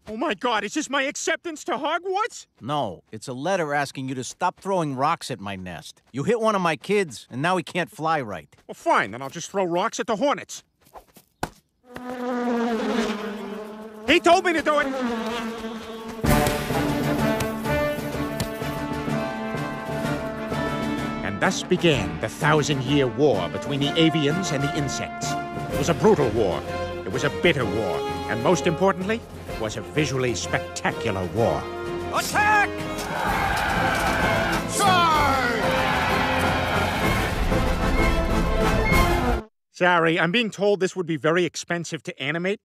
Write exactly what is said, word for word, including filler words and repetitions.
Oh my God, is this my acceptance to Hogwarts? No, it's a letter asking you to stop throwing rocks at my nest. You hit one of my kids, and now he can't fly right. Well, fine, then I'll just throw rocks at the hornets. He told me to do it! And thus began the thousand-year war between the avians and the insects. It was a brutal war. It was a bitter war. And most importantly, it was a visually spectacular war. Attack! Charge! Sorry, I'm being told this would be very expensive to animate.